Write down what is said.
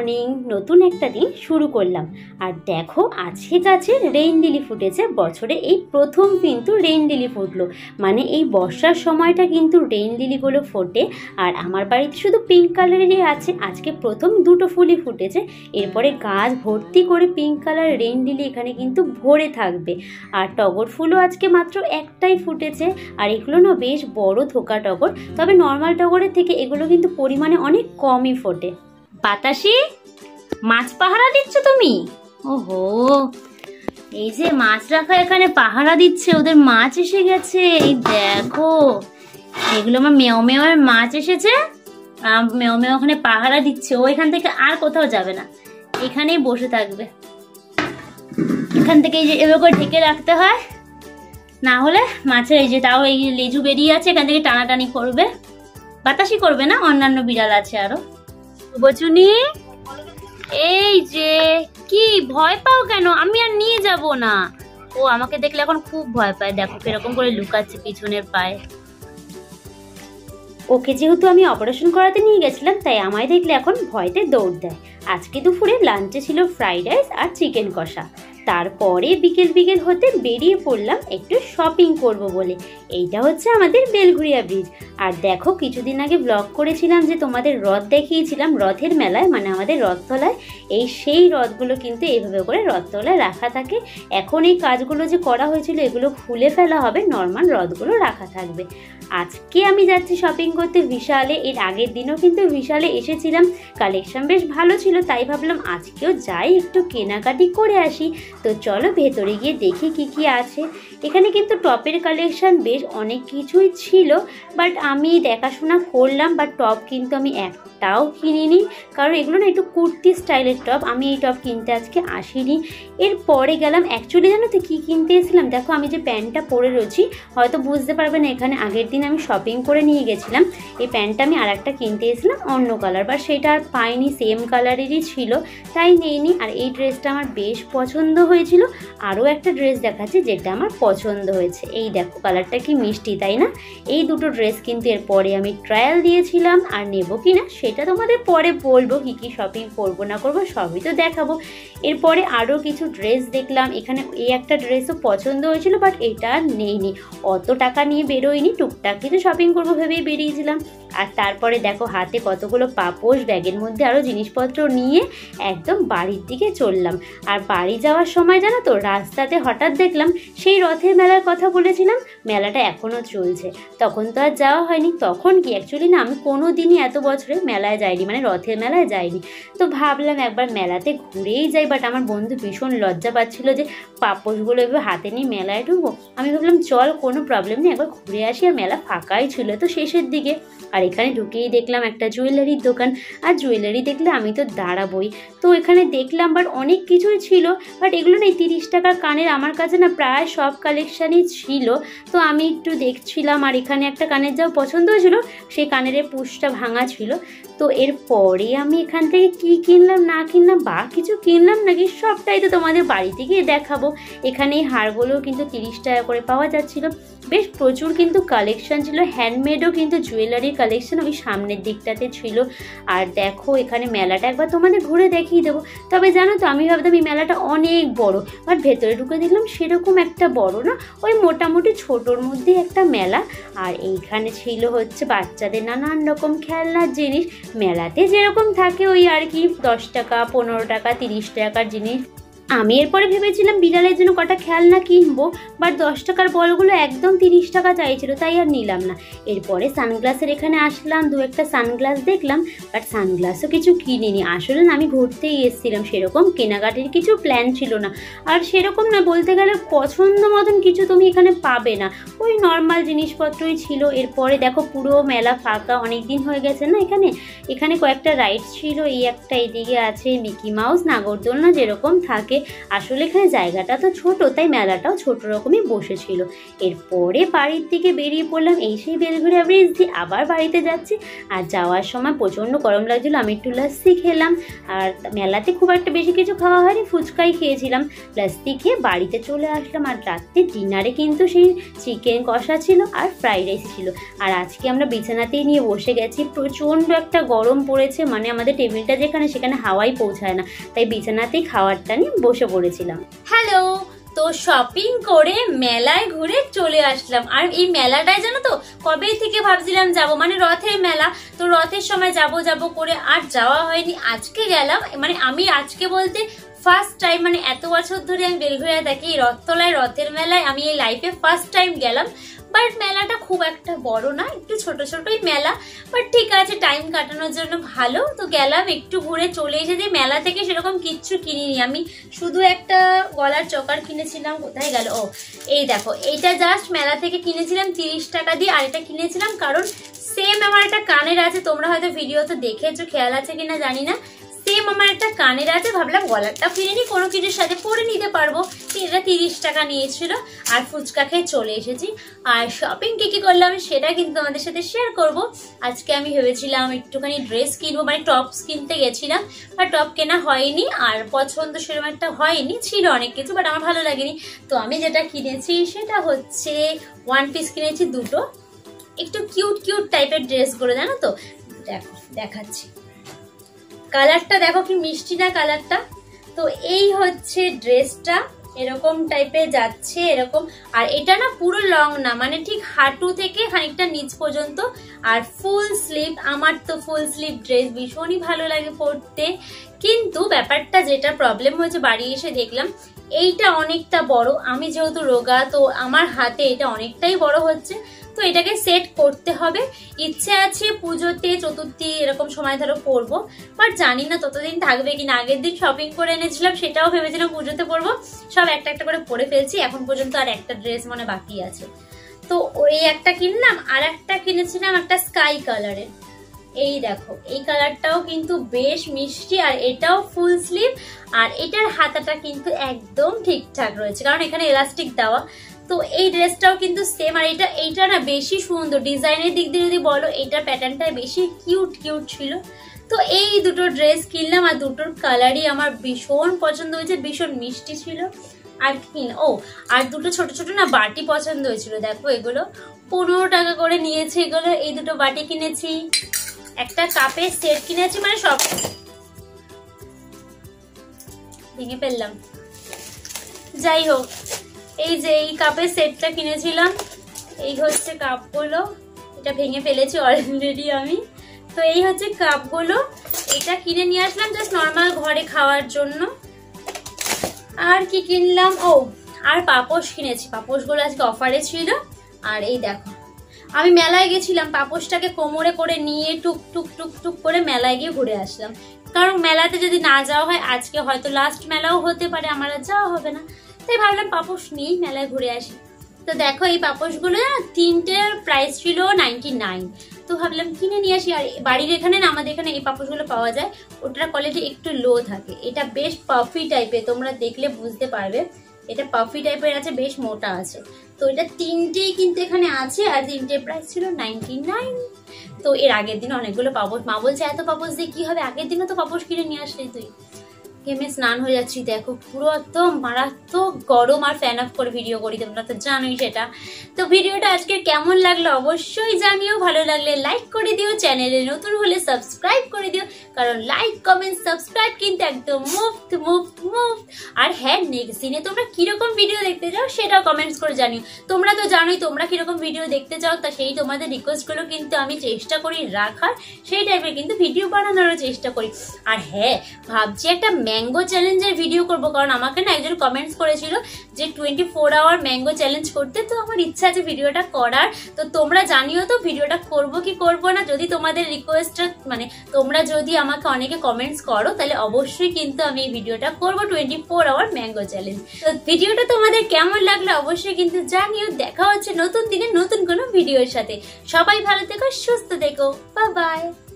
Morning. নতুন একটা দিন শুরু করলাম। আর দেখো আজকে গাছে রেইন লিলি ফুটেছে। বছরে এই প্রথম কিন্তু রেইন লিলি ফুটলো। মানে এই বর্ষার সময়টা কিন্তু রেইন লিলিগুলো ফোটে। আর আমার বাড়িতে শুধু পিঙ্ক কালারেরই আছে। আজকে প্রথম দুটো ফুলই ফুটেছে। এরপরে গাছ ভর্তি করে পিঙ্ক কালার রেইন লিলি এখানে কিন্তু ভরে থাকবে। আর টগর ফুলও আজকে মাত্র একটাই ফুটেছে। আর এগুলো না বেশ বড় থোকা টগর, তবে নর্মাল টগরের থেকে এগুলো কিন্তু পরিমাণে অনেক কমই ফোটে। বাতাসি, মাছ পাহারা দিচ্ছ তুমি? ওহো, এই যে মাছ রাখা এখানে পাহারা দিচ্ছে, ওদের মাছ এসে গেছে। এই দেখো, এগুলো আমার মেও মেওয়ার মাছ এসেছে। মেও মেও ওখানে পাহারা দিচ্ছে। ও এখান থেকে আর কোথাও যাবে না, এখানেই বসে থাকবে। এখান থেকে এই যে এভাবে করে ঢেকে রাখতে হয়, না হলে মাছের এই যে তাও এই লেজু বেরিয়ে আছে, এখান থেকে টানাটানি করবে। বাতাসি করবে না, অন্যান্য বিড়াল আছে আরো। বচুনি, এই যে কি ভয় পাও কেন? আমি আর নিয়ে যাব না। ও আমাকে দেখলে এখন খুব ভয় পায়। দেখো কিরকম করে লুকাচ্ছে পিছনের পায়ে। ওকে যেহেতু আমি অপারেশন করাতে নিয়ে গেছিলাম, তাই আমায় দেখলে এখন ভয়তে দৌড় দেয়। আজকে দুপুরে লাঞ্চে ছিল ফ্রাইড রাইস আর চিকেন কষা। তারপরে বিকেল বিকেল হতে বেরিয়ে পড়লাম একটু শপিং করব বলে। এইটা হচ্ছে আমাদের বেলঘুরিয়া ব্রিজ। আর দেখো কিছুদিন আগে ব্লগ করেছিলাম যে তোমাদের রথ দেখিয়েছিলাম রথের মেলায়, মানে আমাদের রথতলায়। সেই রথগুলো কিন্তু এইভাবে করে রথতলায় রাখা থাকে। এখন এই কাজগুলো যে করা হয়েছিল এগুলো খুলে ফেলা হবে, নর্মাল রথগুলো রাখা থাকবে। আজকে আমি যাচ্ছি শপিং করতে বিশালে। এর আগের দিনও কিন্তু বিশালে এসেছিলাম, কালেকশন বেশ ভালো ছিল, তাই ভাবলাম আজকেও যাই একটু কেনাকাটি করে আসি। তো চলো ভেতরে গিয়ে দেখি কি কি আছে। এখানে কিন্তু টপের কালেকশন বেশ অনেক কিছুই ছিল, বাট আমি দেখাশোনা করলাম। বাট টপ কিন্তু আমি একটাও কিনিনি, কারণ এগুলো না একটু কুর্তি স্টাইলের টপ। আমি এই টপ কিনতে আজকে আসিনি। এরপরে গেলাম, অ্যাকচুয়ালি জানো তো কী কিনতে এসেছিলাম? দেখো আমি যে প্যান্টটা পরে রয়েছি, হয়তো বুঝতে পারবে না, এখানে আগের দিন আমি শপিং করে নিয়ে গেছিলাম। এই প্যান্টটা আমি আর একটা কিনতে এসেছিলাম অন্য কালার, বাট সেটা আর পাইনি, সেম কালারেরই ছিল, তাই নেইনি। আর এই ড্রেসটা আমার বেশ পছন্দ হয়েছিল। আরও একটা ড্রেস দেখাচ্ছি যেটা আমার পছন্দ হয়েছে। এই দেখো কালারটা কি মিষ্টি, তাই না? এই দুটো ড্রেস কিন্তু এরপরে আমি ট্রায়াল দিয়েছিলাম। আর নেবো কি না সেটা তোমাদের পরে বলবো, কী কী শপিং করবো না করবো সবই তো দেখাবো। এরপরে আরও কিছু ড্রেস দেখলাম। এখানে এই একটা ড্রেসও পছন্দ হয়েছিল, বাট এটা আর নেইনি। অত টাকা নিয়ে বেরোয়নি, টুকটাক কিছু শপিং করবো ভেবেই বেরিয়েছিলাম। আর তারপরে দেখো হাতে কতগুলো পাপোশ, ব্যাগের মধ্যে আরও জিনিসপত্র নিয়ে একদম বাড়ির দিকে চললাম। আর বাড়ি যাওয়ার সময় জানো তো রাস্তাতে হঠাৎ দেখলাম সেই রথের মেলার কথা বলেছিলাম, মেলাটা এখনও চলছে। তখন তো আর যাওয়া হয়নি। তখন কি অ্যাকচুয়ালি না, আমি কোনো দিনই এত বছরে মেলায় যাইনি, মানে রথের মেলায় যাইনি। তো ভাবলাম একবার মেলাতে ঘুরেই যাই। বাট আমার বন্ধু ভীষণ লজ্জা পাচ্ছিল যে পাপোশগুলো এভাবে হাতে নিয়ে মেলায় ঢুকবো। আমি ভাবলাম চল কোনো প্রবলেম নেই, একবার ঘুরে আসি। আর মেলা ফাঁকাই ছিল তো শেষের দিকে। আর এখানে ঢুকেই দেখলাম একটা জুয়েলারির দোকান। আর জুয়েলারি দেখলে আমি তো দাঁড়াবই। তো এখানে দেখলাম, বাট অনেক কিছুই ছিল। বাট এগুলো না 30 টাকার কানের আমার কাছে না প্রায় সব কালেকশানই ছিল। তো আমি একটু দেখছিলাম। আর এখানে একটা কানের যাও পছন্দ হয়েছিল, সেই কানের পুশটা ভাঙা ছিল। তো এরপরে আমি এখান থেকে কি কিনলাম না কিনলাম বা কিছু কিনলাম নাকি সবটাই তো তোমাদের বাড়িতে গিয়ে দেখাবো। এখানে এই হারগুলো কিন্তু 30 টাকা করে পাওয়া যাচ্ছিল। বেশ প্রচুর কিন্তু কালেকশন ছিল, হ্যান্ডমেডও কিন্তু জুয়েলারির কালেকশন ওই সামনের দিকটাতে ছিল। আর দেখো এখানে মেলাটা একবার তোমাদের ঘুরে দেখিয়ে দেবো। তবে জানো তো আমি ভাবতাম এই মেলাটা অনেক বড়, বাট ভেতরে ঢুকে দেখলাম সেরকম একটা বড় না, ওই মোটামুটি ছোটোর মধ্যে একটা মেলা। আর এইখানে ছিল হচ্ছে বাচ্চাদের নানান রকম খেলনার জিনিস। মেলাতে যেরকম থাকে ওই আর কি 10 টাকা 15 টাকা 30 টাকার জিনিস। আমি এরপরে ভেবেছিলাম বিড়ালের জন্য কটা খেলনা কিনবো, বাট 10 টাকার বলগুলো একদম 30 টাকা চাইছিল, তাই আর নিলাম না। এরপরে সানগ্লাসের এখানে আসলাম, দু একটা সানগ্লাস দেখলাম, বাট সানগ্লাসও কিছু কিনিনি। আসলে না আমি ঘুরতেই এসেছিলাম, সেরকম কেনাকাটির কিছু প্ল্যান ছিল না। আর সেরকম না বলতে গেলে পছন্দ মতন কিছু তুমি এখানে পাবে না, ওই নর্মাল জিনিসপত্রই ছিল। এরপরে দেখো পুরো মেলা ফাঁকা, অনেক দিন হয়ে গেছে না এখানে কয়েকটা রাইডস ছিল। এই একটা এদিকে আছে মিকি মাউস, নাগরদোলনা যেরকম থাকে। থেকে। আসলে এখানে জায়গাটা তো ছোট, তাই মেলাটাও ছোট রকমই বসেছিল। এরপরে বাড়ির দিকে বেরিয়ে পড়লাম, এই সেই বেলঘরিয়া ব্রিজ দিয়ে আবার বাড়িতে যাচ্ছি। আর যাওয়ার সময় প্রচণ্ড গরম লাগছিল, আমি একটু লাস্সি খেলাম। আর মেলাতে খুব একটা বেশি কিছু খাওয়া হয়নি, ফুচকাই খেয়েছিলাম। লাস্সি খেয়ে বাড়িতে চলে আসলাম। আর রাত্রে ডিনারে কিন্তু সেই চিকেন কষা ছিল আর ফ্রাইড রাইস ছিল। আর আজকে আমরা বিছানাতেই নিয়ে বসে গেছি, প্রচণ্ড একটা গরম পড়েছে, মানে আমাদের টেবিলটা যেখানে সেখানে হাওয়াই পৌঁছায় না, তাই বিছানাতেই খাওয়ারটা নিয়ে বসে পড়েছিলাম। হ্যালো, তো শপিং করে মেলায় ঘুরে চলে আসলাম। আর এই মেলাটায় জানো তো কবে থেকে ভাবছিলাম যাব, মানে রথের মেলা, তো রথের সময় যাব করে আর যাওয়া হয়নি। আজকে গেলাম, মানে আমি আজকে বলতে ফার্স্ট টাইম, মানে এত বছর ধরে আমি বেলঘরিয়া থাকি, রথতলায় রথের মেলায় আমি এই লাইফে ফার্স্ট টাইম গেলাম। বাট মেলাটা খুব একটা বড় না, একটু ছোট ছোটই মেলা, বাট ঠিক আছে, টাইম কাটানোর জন্য ভালো। তো গেলাম, একটু ঘুরে চলে এসেছি। মেলা থেকে সেরকম কিচ্ছু কিনিনি, আমি শুধু একটা গলার চকার কিনেছিলাম। কোথায় গেল? ও এই দেখো, এইটা জাস্ট মেলা থেকে কিনেছিলাম 30 টাকা দিয়ে। আর এটা কিনেছিলাম কারণ সেম আমার একটা কানের আছে, তোমরা হয়তো ভিডিওতে দেখেছো, খেয়াল আছে কিনা জানি না, সেম আমার একটা কানের আছে, ভাবলাম গলারটা কিনে নি, কোনো কিছুর সাথে পরে নিতে পারবো। এটা 30 টাকা নিয়েছিল। আর ফুচকা খেয়ে চলে এসেছি। আর শপিং কি করলাম সেটা কিন্তু আমাদের সাথে শেয়ার করব। আজকে আমি ভেবেছিলাম একটুখানি ড্রেস কিনবো, মানে টপস কিনতে গেছিলাম, বা টপ কেনা হয়নি। আর পছন্দ সেরকম একটা হয়নি, ছিল অনেক কিছু, বাট আমার ভালো লাগেনি। তো আমি যেটা কিনেছি সেটা হচ্ছে ওয়ান পিস কিনেছি দুটো, একটু কিউট কিউট টাইপের ড্রেসগুলো, জানো তো। দেখো দেখাচ্ছি, কালারটা দেখো কি মিষ্টি না কালারটা। তো এই হচ্ছে ড্রেসটা, এরকম টাইপের যাচ্ছে এরকম। আর এটা না পুরো লং না, মানে ঠিক হাঁটু থেকে খানিকটা নিচ পর্যন্ত। আর ফুল স্লিভ, আমার তো ফুল স্লিভ ড্রেস ভীষণই ভালো লাগে পরতে। কিন্তু ব্যাপারটা যেটা প্রবলেম হয়েছে, বাড়ি এসে দেখলাম এইটা অনেকটা বড়। আমি যেহেতু রোগা, তো আমার হাতে এটা অনেকটাই বড় হচ্ছে। তো এটাকে সেট করতে হবে। ইচ্ছে আছে পুজোতে, চতুর্থী এরকম সময় ধরো পরবো, বাট জানি না ততদিন থাকবে কিনা। আগের দিন শপিং করে এনেছিলাম, সেটাও ভেবেছিলাম পুজোতে পরবো, সব একটা একটা করে পরে ফেলছি। এখন পর্যন্ত আর একটা ড্রেস মানে বাকি আছে। তো ওই একটা কিনলাম, আর একটা কিনেছিলাম একটা স্কাই কালারের। এই দেখো, এই কালারটাও কিন্তু বেশ মিষ্টি, আর এটাও ফুল স্লিভ। আর এটার হাতাটা কিন্তু একদম ঠিকঠাক রয়েছে, কারণ এখানে এলাস্টিক দেওয়া। তো এই ড্রেসটাও কিন্তু সেম। আর এইটা না বেশি সুন্দর, ডিজাইনের দিক দিয়ে যদি বলো, এইটার প্যাটার্নটা বেশি কিউট কিউট ছিল। তো এই দুটো ড্রেস কিনলাম, আর দুটোর কালারই আমার ভীষণ পছন্দ হয়েছে, ভীষণ মিষ্টি ছিল। আর আর দুটো ছোট ছোট না বাটি পছন্দ হয়েছিল। দেখো এগুলো 15 টাকা করে নিয়েছে এগুলো। এই দুটো বাটি কিনেছি, একটা কাপের সেট কিনেছি, মানে সব ভেঙে ফেললাম। যাই হোক, এই যে এই কাপের সেটটা কিনেছিলাম, এই হচ্ছে কাপগুলো। এটা ভেঙে ফেলেছি অলরেডি আমি। তো এই হচ্ছে কাপগুলো, এটা কিনে নিয়ে আসলাম জাস্ট নর্মাল ঘরে খাওয়ার জন্য। আর কি কিনলাম? আর পাপোশ কিনেছি, পাপোশগুলো আজকে অফারে ছিল। আর এই দেখো, আমি মেলায় গেছিলাম, পাপোশটাকে কোমরে করে নিয়ে টুক টুক টুক টুক করে মেলায় গিয়ে ঘুরে আসলাম। কারণ মেলাতে যদি না যাওয়া হয়, আজকে হয়তো লাস্ট মেলাও হতে পারে, আমার আর যাওয়া হবে না, তাই ভাবলাম পাপোশ নিয়েই মেলায় ঘুরে আসি। তো দেখো এই পাপোশগুলো না, তিনটের প্রাইস ছিল 99। তো ভাবলাম কিনে নিয়ে আসি। আর বাড়ির এখানে না, আমাদের এখানে এই পাপোশগুলো পাওয়া যায়, ওটার কোয়ালিটি একটু লো থাকে। এটা বেশ পাফি টাইপের, তোমরা দেখলে বুঝতে পারবে। এটা পাফি টাইপের আছে, বেশ মোটা আছে। তো এটা তিনটেই কিন্তু এখানে আছে, আর তিনটের প্রাইস ছিল 99। তো এর আগের দিন অনেকগুলো পাপোশ, মা বলছে এত পাপোশ দিয়ে কি হবে, আগের দিনও তো পাপোশ কিনে নিয়ে আসলি তুই। ঘেমে স্নান হয়ে যাচ্ছি, দেখো পুরো একদম মারাত্মক গরম। আর ফ্যান অফ করে ভিডিও করি, তোমরা তো জানোই সেটা। তো ভিডিওটা আজকে কেমন লাগলো অবশ্যই জানিও, ভালো লাগলে লাইক করে দিও, চ্যানেলে নতুন হলে সাবস্ক্রাইব করে দিও, কারণ লাইক কমেন্ট সাবস্ক্রাইব কিন্তু একদম মুফট মুফট মুফট। আর হ্যাঁ, নেক্সট দিনে তোমরা কিরকম ভিডিও দেখতে চাও সেটাও কমেন্টস করে জানিও। তোমরা তো জানোই তোমরা কিরকম ভিডিও দেখতে চাও, তা সেই তোমাদের রিকোয়েস্টগুলো কিন্তু আমি চেষ্টা করি রাখার, সেই টাইপের কিন্তু ভিডিও বানানোরও চেষ্টা করি। আর হ্যাঁ, ভাবছি একটা ম্যাঙ্গো চ্যালেঞ্জের ভিডিও করব, কারণ আমাকে না একজন কমেন্টস করেছিল যে 24 আওয়ার ম্যাঙ্গো চ্যালেঞ্জ করতে। তো আমার ইচ্ছা আছে ভিডিওটা করার। তো তোমরা জানিও তো ভিডিওটা করব কি করব না। যদি তোমাদের রিকোয়েস্টটা, মানে তোমরা যদি আমাকে অনেকে কমেন্টস করো, তাহলে অবশ্যই কিন্তু আমি এই ভিডিওটা করব, 24 আওয়ার ম্যাঙ্গো চ্যালেঞ্জ। তো ভিডিওটা তোমাদের কেমন লাগলো অবশ্যই কিন্তু জানিও। দেখা হচ্ছে নতুন দিনে নতুন কোনো ভিডিওর সাথে। সবাই ভালো থেকো, সুস্থ থেকো, বাই বাই।